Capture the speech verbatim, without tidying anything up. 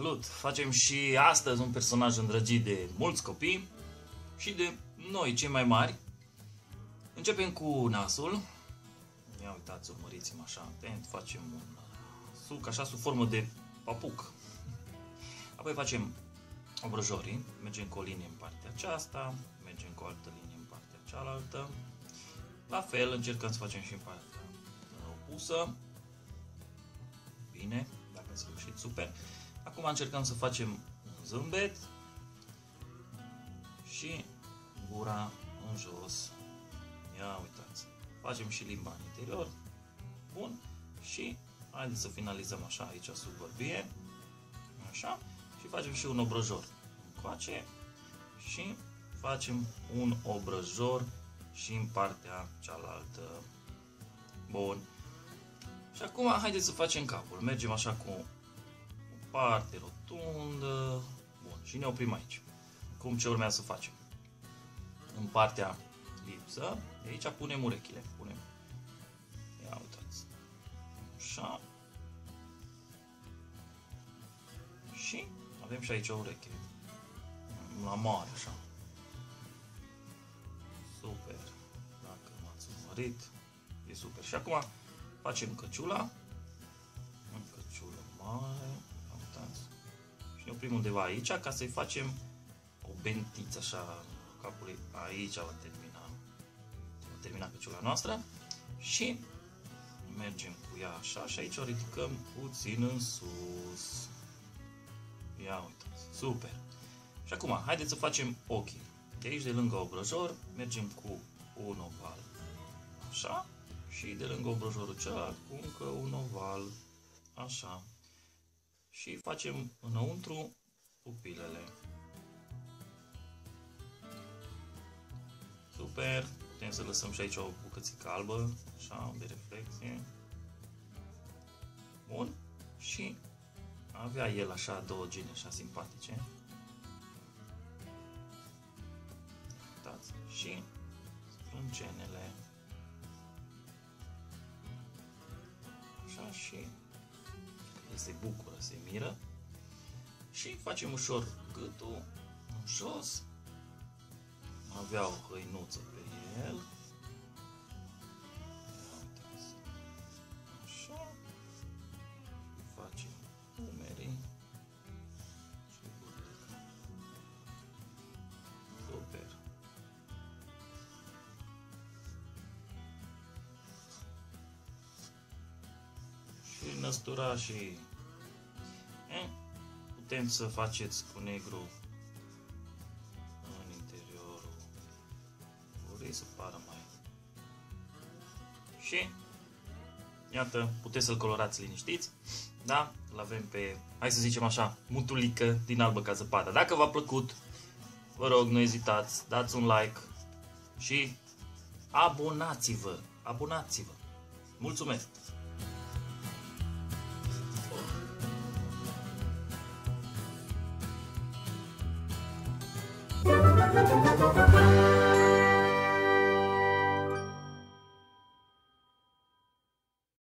Salut! Facem și astăzi un personaj îndrăgit de mulți copii și de noi, cei mai mari. Începem cu nasul. Ia uitați, urmăriți-mă așa atent. Facem un suc așa sub formă de papuc. Apoi facem obrăjorii. Mergem cu o linie în partea aceasta, mergem cu o altă linie în partea cealaltă. La fel încercăm să facem și în partea opusă. Bine, dacă ați reușit, super. Acum încercăm să facem un zâmbet și gura în jos. Ia uitați. Facem și limba în interior. Bun. Și haideți să finalizăm așa aici sub bărbie. Așa. Și facem și un obrăjor încoace. Și facem un obrăjor și în partea cealaltă. Bun. Și acum haideți să facem capul. Mergem așa cu o parte rotundă. Bun. Și ne oprim aici. Cum ce urmează să facem? În partea lipsă, de aici punem urechile. Punem. Ia uitați. Așa. Și avem și aici o ureche. La mare, așa. Super. Dacă m-ați urmărit, e super. Și acum facem căciula. În căciulă mare. Uitați. Și ne oprim undeva aici ca să-i facem o bentiță așa capului. Aici va termina. Va termina căciula noastră. Și mergem cu ea așa și aici o ridicăm puțin în sus. Ia uitați. Super. Și acum, haideți să facem ochii. De aici, de lângă obrăjor, mergem cu un oval. Așa. Și de lângă obrăjorul celălalt cu încă un oval. Așa. Și facem înăuntru pupilele. Super. Putem să lăsăm și aici o bucățică albă. Așa, de reflexie. Bun. Și avea el așa două gene așa simpatice. Uitați. Și sprâncenele. Așa și el se bucură, se miră. Și facem ușor gâtul în jos. Avea o hăinuță pe el. Așa. Și facem umerii. Și burtica. Super. Și năsturașii. Eh? Putem să faceți cu negru în interiorul gurii să pară mai. Și iată, puteți să-l colorați liniștiți. Da? Îl avem pe, hai să zicem așa, mutulică din albă ca zăpada. Dacă v-a plăcut, vă rog, nu ezitați, dați un like și abonați-vă. Abonați-vă. Mulțumesc!